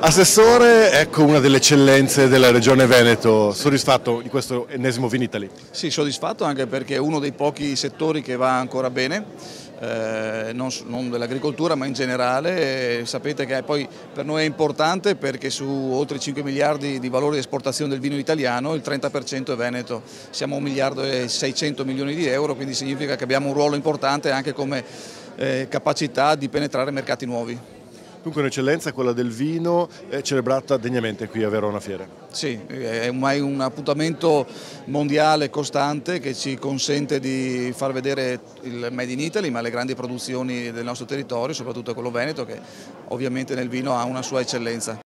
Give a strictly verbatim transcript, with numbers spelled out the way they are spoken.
Assessore, ecco una delle eccellenze della Regione Veneto, soddisfatto di questo ennesimo Vinitaly? Sì, soddisfatto anche perché è uno dei pochi settori che va ancora bene, eh, non, non dell'agricoltura ma in generale. E sapete che poi per noi è importante perché su oltre cinque miliardi di valore di esportazione del vino italiano il trenta per cento è Veneto, siamo a un miliardo e seicento milioni di euro, quindi significa che abbiamo un ruolo importante anche come eh, capacità di penetrare mercati nuovi. Dunque un'eccellenza, quella del vino, è celebrata degnamente qui a Verona Fiere. Sì, è ormai un appuntamento mondiale costante che ci consente di far vedere il Made in Italy, ma le grandi produzioni del nostro territorio, soprattutto quello veneto, che ovviamente nel vino ha una sua eccellenza.